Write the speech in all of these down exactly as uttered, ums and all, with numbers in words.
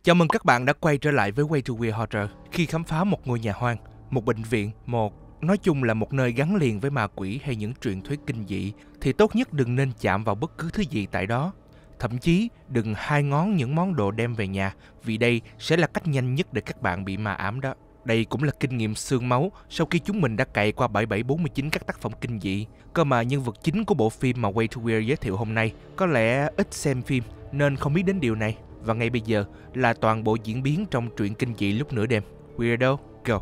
Chào mừng các bạn đã quay trở lại với Way to Weird Horror khi khám phá một ngôi nhà hoang, một bệnh viện, một nói chung là một nơi gắn liền với ma quỷ hay những truyền thuyết kinh dị thì tốt nhất đừng nên chạm vào bất cứ thứ gì tại đó. Thậm chí đừng hai ngón những món đồ đem về nhà vì đây sẽ là cách nhanh nhất để các bạn bị ma ám đó. Đây cũng là kinh nghiệm xương máu sau khi chúng mình đã cày qua bảy bảy bốn chín các tác phẩm kinh dị. Cơ mà nhân vật chính của bộ phim mà Way to Weird giới thiệu hôm nay có lẽ ít xem phim nên không biết đến điều này. Và ngay bây giờ là toàn bộ diễn biến trong truyện kinh dị lúc nửa đêm. Weirdo, go!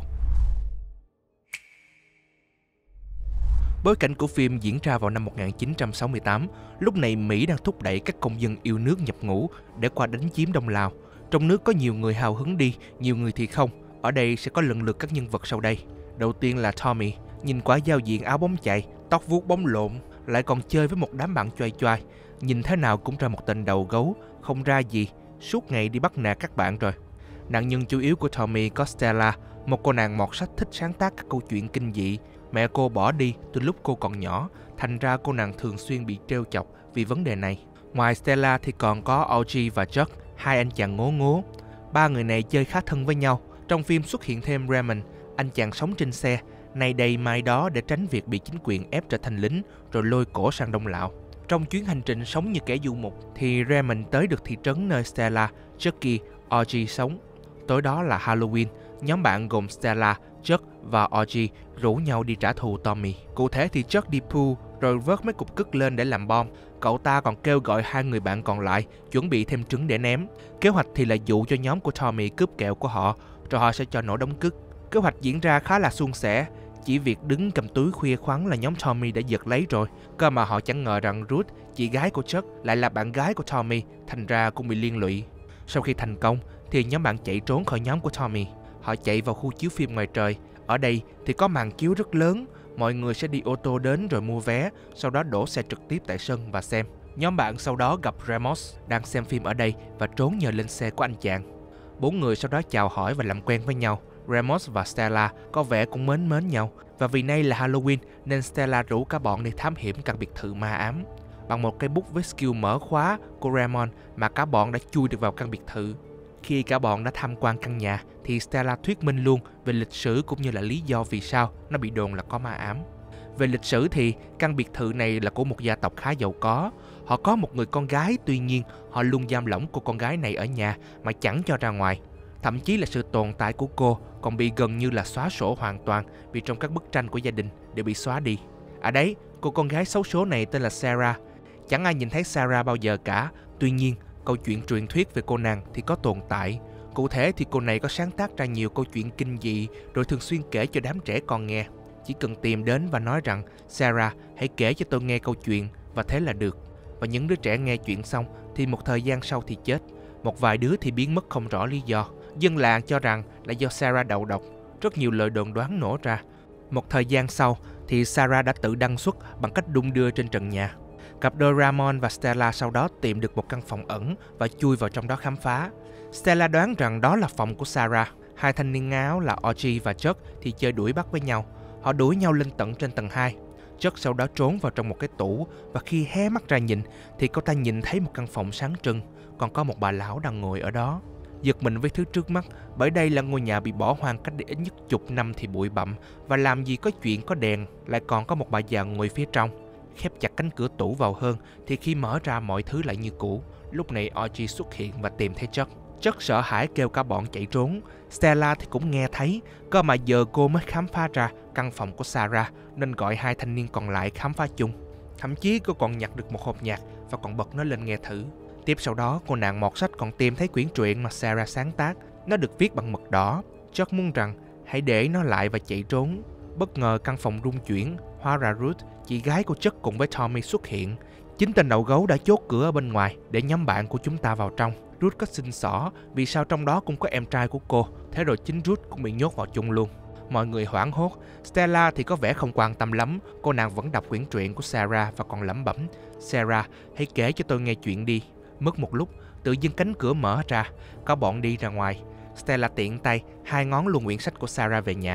Bối cảnh của phim diễn ra vào năm một nghìn chín trăm sáu mươi tám. Lúc này Mỹ đang thúc đẩy các công dân yêu nước nhập ngũ để qua đánh chiếm Đông Lào. Trong nước có nhiều người hào hứng đi, nhiều người thì không. Ở đây sẽ có lần lượt các nhân vật sau đây. Đầu tiên là Tommy, nhìn quả giao diện áo bóng chày, tóc vuốt bóng lộn, lại còn chơi với một đám bạn choai choai. Nhìn thế nào cũng ra một tên đầu gấu, không ra gì, suốt ngày đi bắt nạt các bạn rồi. Nạn nhân chủ yếu của Tommy có Stella, một cô nàng mọt sách thích sáng tác các câu chuyện kinh dị. Mẹ cô bỏ đi từ lúc cô còn nhỏ, thành ra cô nàng thường xuyên bị trêu chọc vì vấn đề này. Ngoài Stella thì còn có Audrey và Chuck, hai anh chàng ngố ngố. Ba người này chơi khá thân với nhau. Trong phim xuất hiện thêm Raymond, anh chàng sống trên xe, nay đây mai đó để tránh việc bị chính quyền ép trở thành lính rồi lôi cổ sang Đông Lạo. Trong chuyến hành trình sống như kẻ du mục thì Raymond tới được thị trấn nơi Stella, Chucky, Audrey sống. Tối đó là Halloween, nhóm bạn gồm Stella, Chuck và Audrey rủ nhau đi trả thù Tommy. Cụ thể thì Chuck đi pool rồi vớt mấy cục cứt lên để làm bom. Cậu ta còn kêu gọi hai người bạn còn lại chuẩn bị thêm trứng để ném. Kế hoạch thì là dụ cho nhóm của Tommy cướp kẹo của họ, rồi họ sẽ cho nổ đống cứt. Kế hoạch diễn ra khá là suôn sẻ. Chỉ việc đứng cầm túi khuya khoắn là nhóm Tommy đã giật lấy rồi. Cơ mà họ chẳng ngờ rằng Ruth, chị gái của Chuck, lại là bạn gái của Tommy, thành ra cũng bị liên lụy. Sau khi thành công thì nhóm bạn chạy trốn khỏi nhóm của Tommy. Họ chạy vào khu chiếu phim ngoài trời. Ở đây thì có màn chiếu rất lớn. Mọi người sẽ đi ô tô đến rồi mua vé, sau đó đổ xe trực tiếp tại sân và xem. Nhóm bạn sau đó gặp Ramos đang xem phim ở đây và trốn nhờ lên xe của anh chàng. Bốn người sau đó chào hỏi và làm quen với nhau. Ramos và Stella có vẻ cũng mến mến nhau. Và vì nay là Halloween nên Stella rủ cả bọn đi thám hiểm căn biệt thự ma ám. Bằng một cây bút với skill mở khóa của Ramon mà cả bọn đã chui được vào căn biệt thự. Khi cả bọn đã tham quan căn nhà thì Stella thuyết minh luôn về lịch sử cũng như là lý do vì sao nó bị đồn là có ma ám. Về lịch sử thì căn biệt thự này là của một gia tộc khá giàu có. Họ có một người con gái, tuy nhiên họ luôn giam lỏng cô con gái này ở nhà mà chẳng cho ra ngoài. Thậm chí là sự tồn tại của cô còn bị gần như là xóa sổ hoàn toàn vì trong các bức tranh của gia đình đều bị xóa đi. À đấy, cô con gái xấu số này tên là Sarah. Chẳng ai nhìn thấy Sarah bao giờ cả. Tuy nhiên, câu chuyện truyền thuyết về cô nàng thì có tồn tại. Cụ thể thì cô này có sáng tác ra nhiều câu chuyện kinh dị rồi thường xuyên kể cho đám trẻ con nghe. Chỉ cần tìm đến và nói rằng Sarah hãy kể cho tôi nghe câu chuyện và thế là được. Và những đứa trẻ nghe chuyện xong thì một thời gian sau thì chết. Một vài đứa thì biến mất không rõ lý do. Dân làng cho rằng là do Sarah đầu độc. Rất nhiều lời đồn đoán nổ ra. Một thời gian sau thì Sarah đã tự đăng xuất bằng cách đung đưa trên trần nhà. Cặp đôi Ramon và Stella sau đó tìm được một căn phòng ẩn và chui vào trong đó khám phá. Stella đoán rằng đó là phòng của Sarah. Hai thanh niên áo là Audrey và Chuck thì chơi đuổi bắt với nhau. Họ đuổi nhau lên tận trên tầng hai. Chuck sau đó trốn vào trong một cái tủ và khi hé mắt ra nhìn thì cậu ta nhìn thấy một căn phòng sáng trưng, còn có một bà lão đang ngồi ở đó. Giật mình với thứ trước mắt, bởi đây là ngôi nhà bị bỏ hoang cách đây ít nhất chục năm thì bụi bặm, và làm gì có chuyện có đèn, lại còn có một bà già ngồi phía trong. Khép chặt cánh cửa tủ vào hơn thì khi mở ra mọi thứ lại như cũ. Lúc này Audrey xuất hiện và tìm thấy Chuck. Chuck sợ hãi kêu cả bọn chạy trốn. Stella thì cũng nghe thấy, cơ mà giờ cô mới khám phá ra căn phòng của Sarah nên gọi hai thanh niên còn lại khám phá chung. Thậm chí cô còn nhặt được một hộp nhạc và còn bật nó lên nghe thử. Tiếp sau đó cô nàng mọt sách còn tìm thấy quyển truyện mà Sarah sáng tác. Nó được viết bằng mực đỏ. Chuck muốn rằng hãy để nó lại và chạy trốn. Bất ngờ căn phòng rung chuyển. Hóa ra Ruth, chị gái của Chuck cùng với Tommy xuất hiện. Chính tên đầu gấu đã chốt cửa ở bên ngoài để nhóm bạn của chúng ta vào trong. Ruth có xin xỏ vì sao trong đó cũng có em trai của cô. Thế rồi chính Ruth cũng bị nhốt vào chung luôn. Mọi người hoảng hốt. Stella thì có vẻ không quan tâm lắm. Cô nàng vẫn đọc quyển truyện của Sarah và còn lẩm bẩm: Sarah, hãy kể cho tôi nghe chuyện đi. Mất một lúc, tự dưng cánh cửa mở ra. Có bọn đi ra ngoài. Stella tiện tay hai ngón luôn quyển sách của Sarah về nhà.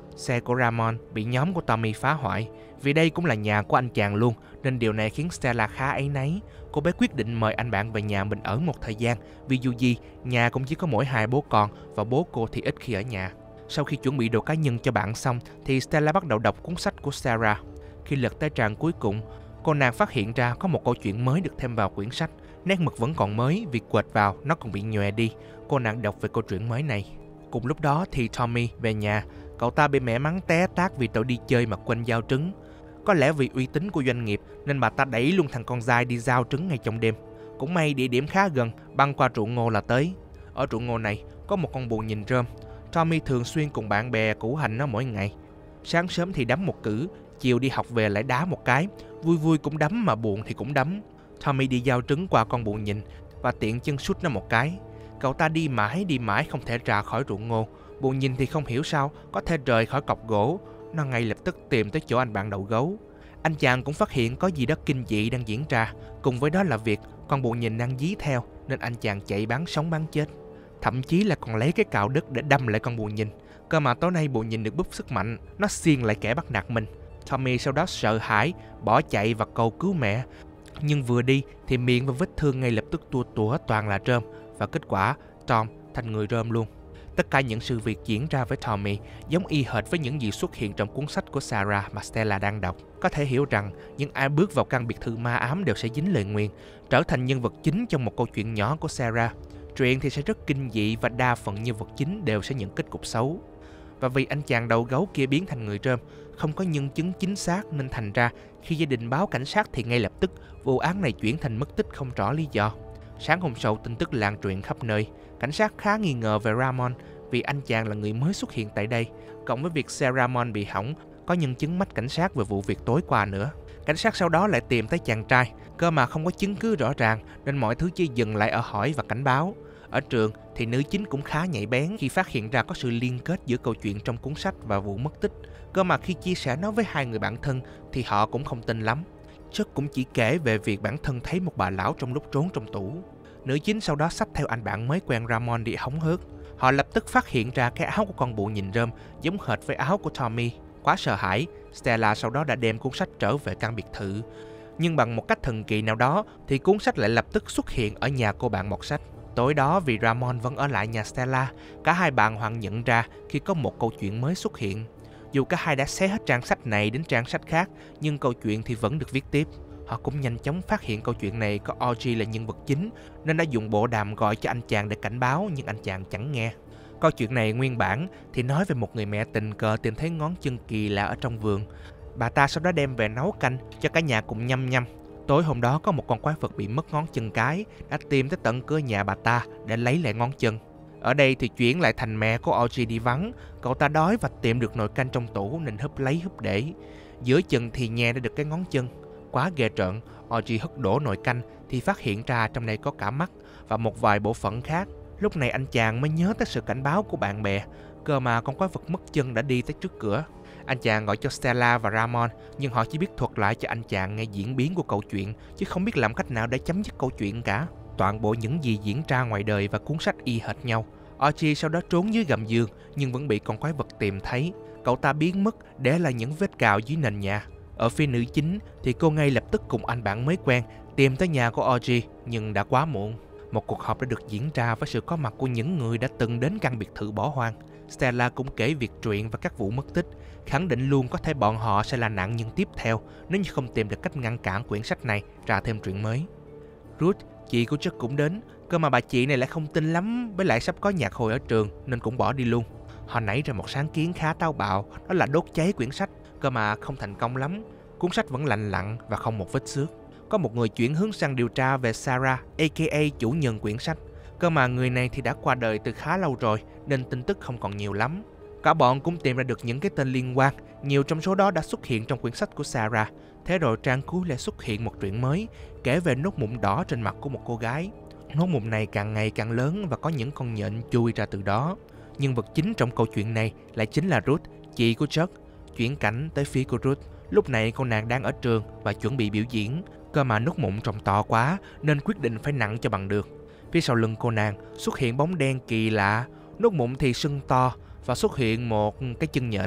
Xe của Ramon bị nhóm của Tommy phá hoại. Vì đây cũng là nhà của anh chàng luôn, nên điều này khiến Stella khá áy náy. Cô bé quyết định mời anh bạn về nhà mình ở một thời gian, vì dù gì, nhà cũng chỉ có mỗi hai bố con và bố cô thì ít khi ở nhà. Sau khi chuẩn bị đồ cá nhân cho bạn xong, thì Stella bắt đầu đọc cuốn sách của Sarah. Khi lật tới trang cuối cùng, cô nàng phát hiện ra có một câu chuyện mới được thêm vào quyển sách. Nét mực vẫn còn mới, vì quệt vào nó còn bị nhòe đi. Cô nàng đọc về câu chuyện mới này. Cùng lúc đó thì Tommy về nhà. Cậu ta bị mẹ mắng té tát vì tội đi chơi mà quên giao trứng. Có lẽ vì uy tín của doanh nghiệp nên bà ta đẩy luôn thằng con dai đi giao trứng ngay trong đêm. Cũng may địa điểm khá gần, băng qua ruộng ngô là tới. Ở ruộng ngô này có một con bồ nhìn rơm. Tommy thường xuyên cùng bạn bè củ hành nó mỗi ngày. Sáng sớm thì đấm một cử, chiều đi học về lại đá một cái. Vui vui cũng đấm mà buồn thì cũng đấm. Tommy đi giao trứng qua con bồ nhìn và tiện chân sút nó một cái. Cậu ta đi mãi đi mãi không thể ra khỏi ruộng ngô. Bồ nhìn thì không hiểu sao có thể rời khỏi cọc gỗ. Nó ngay lập tức tìm tới chỗ anh bạn đầu gấu. Anh chàng cũng phát hiện có gì đó kinh dị đang diễn ra. Cùng với đó là việc con bồ nhìn đang dí theo, nên anh chàng chạy bán sống bán chết. Thậm chí là còn lấy cái cạo đất để đâm lại con bồ nhìn. Cơ mà tối nay bồ nhìn được búp sức mạnh, nó xiên lại kẻ bắt nạt mình. Tommy sau đó sợ hãi, bỏ chạy và cầu cứu mẹ. Nhưng vừa đi thì miệng và vết thương ngay lập tức tua tủa toàn là rơm. Và kết quả Tom thành người rơm luôn. Tất cả những sự việc diễn ra với Tommy giống y hệt với những gì xuất hiện trong cuốn sách của Sarah mà Stella đang đọc. Có thể hiểu rằng những ai bước vào căn biệt thự ma ám đều sẽ dính lời nguyền, trở thành nhân vật chính trong một câu chuyện nhỏ của Sarah. Truyện thì sẽ rất kinh dị và đa phần nhân vật chính đều sẽ nhận kết cục xấu. Và vì anh chàng đầu gấu kia biến thành người rơm, không có nhân chứng chính xác nên thành ra khi gia đình báo cảnh sát thì ngay lập tức vụ án này chuyển thành mất tích không rõ lý do. Sáng hôm sau tin tức lan truyền khắp nơi. Cảnh sát khá nghi ngờ về Ramon vì anh chàng là người mới xuất hiện tại đây. Cộng với việc xe Ramon bị hỏng, có nhân chứng mách cảnh sát về vụ việc tối qua nữa. Cảnh sát sau đó lại tìm tới chàng trai, cơ mà không có chứng cứ rõ ràng nên mọi thứ chỉ dừng lại ở hỏi và cảnh báo. Ở trường thì nữ chính cũng khá nhạy bén khi phát hiện ra có sự liên kết giữa câu chuyện trong cuốn sách và vụ mất tích. Cơ mà khi chia sẻ nó với hai người bạn thân thì họ cũng không tin lắm. Chuck cũng chỉ kể về việc bản thân thấy một bà lão trong lúc trốn trong tủ. Nữ chính sau đó xách theo anh bạn mới quen Ramon đi hóng hớt. Họ lập tức phát hiện ra cái áo của con bụ nhìn rơm giống hệt với áo của Tommy. Quá sợ hãi, Stella sau đó đã đem cuốn sách trở về căn biệt thự. Nhưng bằng một cách thần kỳ nào đó thì cuốn sách lại lập tức xuất hiện ở nhà cô bạn mọt sách. Tối đó vì Ramon vẫn ở lại nhà Stella, cả hai bạn hoàng nhận ra khi có một câu chuyện mới xuất hiện. Dù cả hai đã xé hết trang sách này đến trang sách khác, nhưng câu chuyện thì vẫn được viết tiếp. Họ cũng nhanh chóng phát hiện câu chuyện này có Audrey là nhân vật chính, nên đã dùng bộ đàm gọi cho anh chàng để cảnh báo, nhưng anh chàng chẳng nghe. Câu chuyện này nguyên bản thì nói về một người mẹ tình cờ tìm thấy ngón chân kỳ lạ ở trong vườn. Bà ta sau đó đem về nấu canh cho cả nhà cùng nhâm nhâm. Tối hôm đó có một con quái vật bị mất ngón chân cái đã tìm tới tận cửa nhà bà ta để lấy lại ngón chân. Ở đây thì chuyển lại thành mẹ của Audrey đi vắng. Cậu ta đói và tìm được nồi canh trong tủ nên húp lấy húp để. Giữa chừng thì nhè ra được cái ngón chân. Quá ghê rợn, Audrey hất đổ nồi canh thì phát hiện ra trong đây có cả mắt và một vài bộ phận khác. Lúc này anh chàng mới nhớ tới sự cảnh báo của bạn bè. Cơ mà con quái vật mất chân đã đi tới trước cửa. Anh chàng gọi cho Stella và Ramon, nhưng họ chỉ biết thuật lại cho anh chàng nghe diễn biến của câu chuyện, chứ không biết làm cách nào để chấm dứt câu chuyện cả. Toàn bộ những gì diễn ra ngoài đời và cuốn sách y hệt nhau. Audrey sau đó trốn dưới gầm giường nhưng vẫn bị con quái vật tìm thấy. Cậu ta biến mất để lại những vết cào dưới nền nhà. Ở phía nữ chính thì cô ngay lập tức cùng anh bạn mới quen tìm tới nhà của Audrey, nhưng đã quá muộn. Một cuộc họp đã được diễn ra với sự có mặt của những người đã từng đến căn biệt thự bỏ hoang. Stella cũng kể việc truyện và các vụ mất tích, khẳng định luôn có thể bọn họ sẽ là nạn nhân tiếp theo nếu như không tìm được cách ngăn cản quyển sách này ra thêm truyện mới. Ruth, chị của Chuck cũng đến, cơ mà bà chị này lại không tin lắm, với lại sắp có nhạc hội ở trường nên cũng bỏ đi luôn. Họ nảy ra một sáng kiến khá táo bạo, đó là đốt cháy quyển sách, cơ mà không thành công lắm. Cuốn sách vẫn lành lặn và không một vết xước. Có một người chuyển hướng sang điều tra về Sarah, a ca a chủ nhân quyển sách. Cơ mà người này thì đã qua đời từ khá lâu rồi nên tin tức không còn nhiều lắm. Cả bọn cũng tìm ra được những cái tên liên quan, nhiều trong số đó đã xuất hiện trong quyển sách của Sarah. Thế rồi trang cuối lại xuất hiện một truyện mới kể về nốt mụn đỏ trên mặt của một cô gái. Nốt mụn này càng ngày càng lớn và có những con nhện chui ra từ đó. Nhân vật chính trong câu chuyện này lại chính là Ruth, chị của Chuck. Chuyển cảnh tới phía của Ruth. Lúc này cô nàng đang ở trường và chuẩn bị biểu diễn. Cơ mà nốt mụn trông to quá nên quyết định phải nặng cho bằng được. Phía sau lưng cô nàng xuất hiện bóng đen kỳ lạ. Nốt mụn thì sưng to và xuất hiện một cái chân nhện.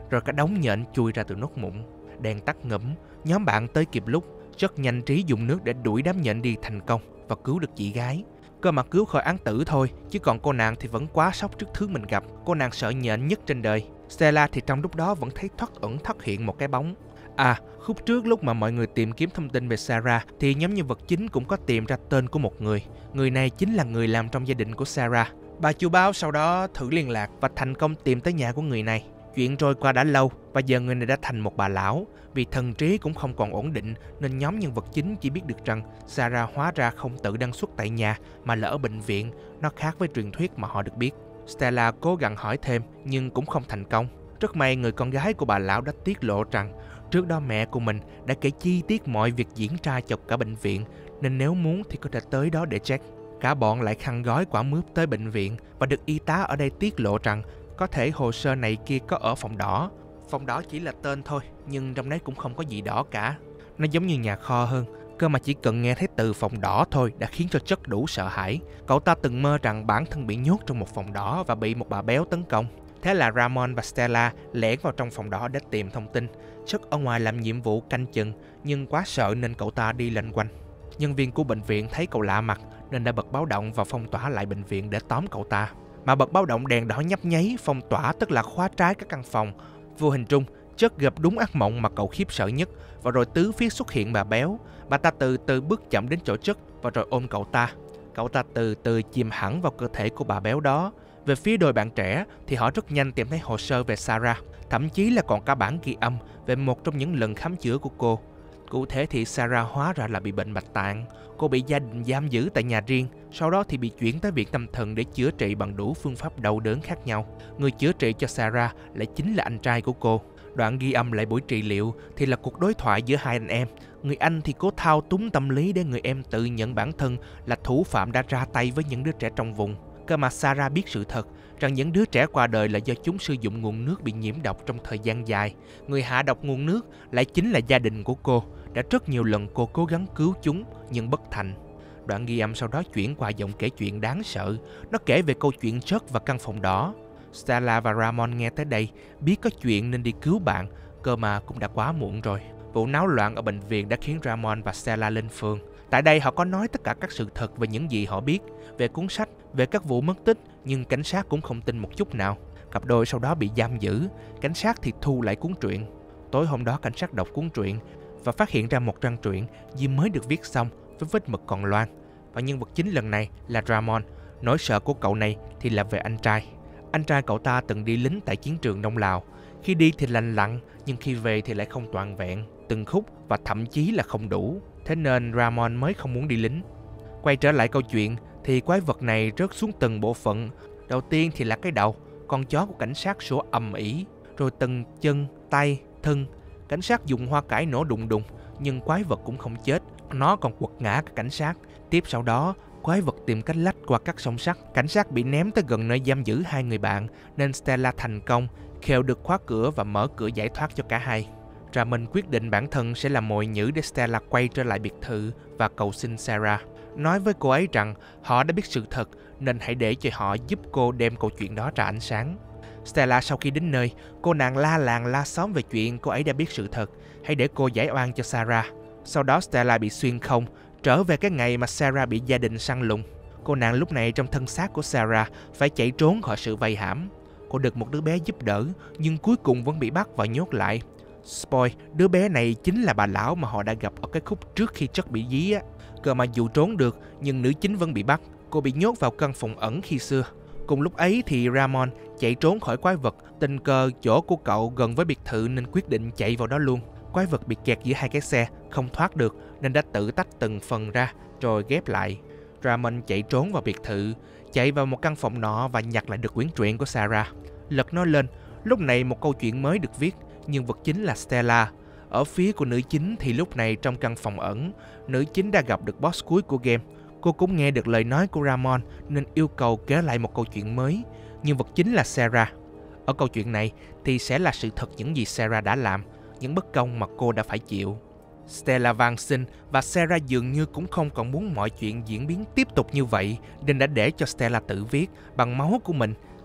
rồi cả đống nhện chui ra từ nốt mụn. Đèn tắt ngủm, nhóm bạn tới kịp lúc, rất nhanh trí dùng nước để đuổi đám nhện đi thành công và cứu được chị gái. Cơ mà cứu khỏi án tử thôi, chứ còn cô nàng thì vẫn quá sốc trước thứ mình gặp. Cô nàng sợ nhện nhất trên đời. Stella thì trong lúc đó vẫn thấy thoắt ẩn thoắt hiện một cái bóng. À, khúc trước lúc mà mọi người tìm kiếm thông tin về Sarah thì nhóm nhân vật chính cũng có tìm ra tên của một người. Người này chính là người làm trong gia đình của Sarah. Bà chu báo sau đó thử liên lạc và thành công tìm tới nhà của người này. Chuyện trôi qua đã lâu và giờ người này đã thành một bà lão. Vì thần trí cũng không còn ổn định nên nhóm nhân vật chính chỉ biết được rằng Sarah hóa ra không tự đăng xuất tại nhà mà là ở bệnh viện. Nó khác với truyền thuyết mà họ được biết. Stella cố gắng hỏi thêm nhưng cũng không thành công. Rất may người con gái của bà lão đã tiết lộ rằng trước đó mẹ của mình đã kể chi tiết mọi việc diễn ra cho cả bệnh viện, nên nếu muốn thì có thể tới đó để check. Cả bọn lại khăn gói quả mướp tới bệnh viện và được y tá ở đây tiết lộ rằng có thể hồ sơ này kia có ở phòng đỏ. Phòng đỏ chỉ là tên thôi, nhưng trong đấy cũng không có gì đỏ cả. Nó giống như nhà kho hơn, cơ mà chỉ cần nghe thấy từ phòng đỏ thôi đã khiến cho Chuck đủ sợ hãi. Cậu ta từng mơ rằng bản thân bị nhốt trong một phòng đỏ và bị một bà béo tấn công. Thế là Ramon và Stella lẻn vào trong phòng đỏ để tìm thông tin. Chuck ở ngoài làm nhiệm vụ canh chừng, nhưng quá sợ nên cậu ta đi lanh quanh. Nhân viên của bệnh viện thấy cậu lạ mặt nên đã bật báo động và phong tỏa lại bệnh viện để tóm cậu ta. Mà bật báo động đèn đỏ nhấp nháy, phong tỏa tức là khóa trái các căn phòng. Vô hình trung, Chuck gặp đúng ác mộng mà cậu khiếp sợ nhất, và rồi tứ phía xuất hiện bà béo. Bà ta từ từ bước chậm đến chỗ Chuck và rồi ôm cậu ta. Cậu ta từ từ chìm hẳn vào cơ thể của bà béo đó. Về phía đôi bạn trẻ thì họ rất nhanh tìm thấy hồ sơ về Sarah, thậm chí là còn cả bản ghi âm về một trong những lần khám chữa của cô. Cụ thể thì Sarah hóa ra là bị bệnh bạch tạng. Cô bị gia đình giam giữ tại nhà riêng, sau đó thì bị chuyển tới viện tâm thần để chữa trị bằng đủ phương pháp đau đớn khác nhau. Người chữa trị cho Sarah lại chính là anh trai của cô. Đoạn ghi âm lại buổi trị liệu thì là cuộc đối thoại giữa hai anh em. Người anh thì cố thao túng tâm lý để người em tự nhận bản thân là thủ phạm đã ra tay với những đứa trẻ trong vùng. Cơ mà Sarah biết sự thật rằng những đứa trẻ qua đời là do chúng sử dụng nguồn nước bị nhiễm độc trong thời gian dài. Người hạ độc nguồn nước lại chính là gia đình của cô. Đã rất nhiều lần cô cố gắng cứu chúng nhưng bất thành. Đoạn ghi âm sau đó chuyển qua giọng kể chuyện đáng sợ. Nó kể về câu chuyện Chuck và căn phòng đỏ. Stella và Ramon nghe tới đây biết có chuyện nên đi cứu bạn, cơ mà cũng đã quá muộn rồi. Vụ náo loạn ở bệnh viện đã khiến Ramon và Stella lên phường. Tại đây họ có nói tất cả các sự thật về những gì họ biết, về cuốn sách, về các vụ mất tích, nhưng cảnh sát cũng không tin một chút nào. Cặp đôi sau đó bị giam giữ, cảnh sát thì thu lại cuốn truyện. Tối hôm đó cảnh sát đọc cuốn truyện và phát hiện ra một trang truyện vì mới được viết xong với vết mực còn loang. Và nhân vật chính lần này là Ramon. Nỗi sợ của cậu này thì là về anh trai. Anh trai cậu ta từng đi lính tại chiến trường Đông Lào. Khi đi thì lành lặn, nhưng khi về thì lại không toàn vẹn, từng khúc và thậm chí là không đủ. Thế nên Ramon mới không muốn đi lính. Quay trở lại câu chuyện thì quái vật này rớt xuống từng bộ phận. Đầu tiên thì là cái đầu, con chó của cảnh sát sủa ầm ĩ, rồi từng chân, tay, thân. Cảnh sát dùng hoa cải nổ đùng đùng, nhưng quái vật cũng không chết. Nó còn quật ngã các cảnh sát. Tiếp sau đó, quái vật tìm cách lách qua các song sắt. Cảnh sát bị ném tới gần nơi giam giữ hai người bạn, nên Stella thành công khều được khóa cửa và mở cửa giải thoát cho cả hai. Ramon quyết định bản thân sẽ là mồi nhử để Stella quay trở lại biệt thự và cầu xin Sarah. Nói với cô ấy rằng họ đã biết sự thật nên hãy để cho họ giúp cô đem câu chuyện đó ra ánh sáng. Stella sau khi đến nơi, cô nàng la làng la xóm về chuyện cô ấy đã biết sự thật. Hãy để cô giải oan cho Sarah. Sau đó Stella bị xuyên không, trở về cái ngày mà Sarah bị gia đình săn lùng. Cô nàng lúc này trong thân xác của Sarah phải chạy trốn khỏi sự vây hãm. Cô được một đứa bé giúp đỡ nhưng cuối cùng vẫn bị bắt và nhốt lại. Spoil, đứa bé này chính là bà lão mà họ đã gặp ở cái khúc trước khi Chuck bị dí á. Cơ mà dù trốn được nhưng nữ chính vẫn bị bắt. Cô bị nhốt vào căn phòng ẩn khi xưa. Cùng lúc ấy thì Ramon chạy trốn khỏi quái vật. Tình cờ chỗ của cậu gần với biệt thự nên quyết định chạy vào đó luôn. Quái vật bị kẹt giữa hai cái xe, không thoát được nên đã tự tách từng phần ra rồi ghép lại. Ramon chạy trốn vào biệt thự, chạy vào một căn phòng nọ và nhặt lại được quyển truyện của Sarah. Lật nó lên, lúc này một câu chuyện mới được viết. Nhân vật chính là Stella. Ở phía của nữ chính thì lúc này trong căn phòng ẩn, nữ chính đã gặp được boss cuối của game. Cô cũng nghe được lời nói của Ramon nên yêu cầu kể lại một câu chuyện mới. Nhân vật chính là Sarah. Ở câu chuyện này thì sẽ là sự thật những gì Sarah đã làm, những bất công mà cô đã phải chịu. Stella van xin và Sarah dường như cũng không còn muốn mọi chuyện diễn biến tiếp tục như vậy nên đã để cho Stella tự viết bằng máu của mình.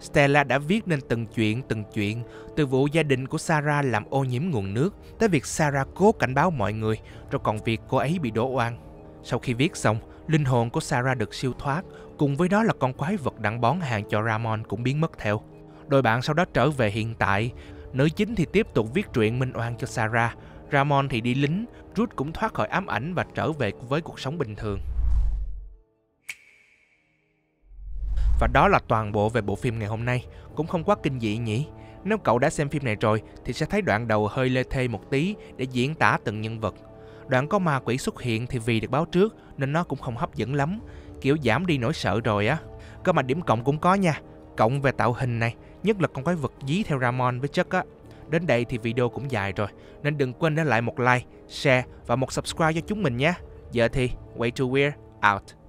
Stella đã viết nên từng chuyện từng chuyện, từ vụ gia đình của Sarah làm ô nhiễm nguồn nước, tới việc Sarah cố cảnh báo mọi người, rồi còn việc cô ấy bị đổ oan. Sau khi viết xong, linh hồn của Sarah được siêu thoát, cùng với đó là con quái vật đang bón hàng cho Ramon cũng biến mất theo. Đôi bạn sau đó trở về hiện tại, nữ chính thì tiếp tục viết truyện minh oan cho Sarah, Ramon thì đi lính, Ruth cũng thoát khỏi ám ảnh và trở về với cuộc sống bình thường. Và đó là toàn bộ về bộ phim ngày hôm nay, cũng không quá kinh dị nhỉ? Nếu cậu đã xem phim này rồi thì sẽ thấy đoạn đầu hơi lê thê một tí để diễn tả từng nhân vật. Đoạn có ma quỷ xuất hiện thì vì được báo trước nên nó cũng không hấp dẫn lắm, kiểu giảm đi nỗi sợ rồi á. Cơ mà điểm cộng cũng có nha, cộng về tạo hình này, nhất là con quái vật dí theo Ramon với Chuck á. Đến đây thì video cũng dài rồi, nên đừng quên để lại một like, share và một subscribe cho chúng mình nhé. Giờ thì Way to Weird out.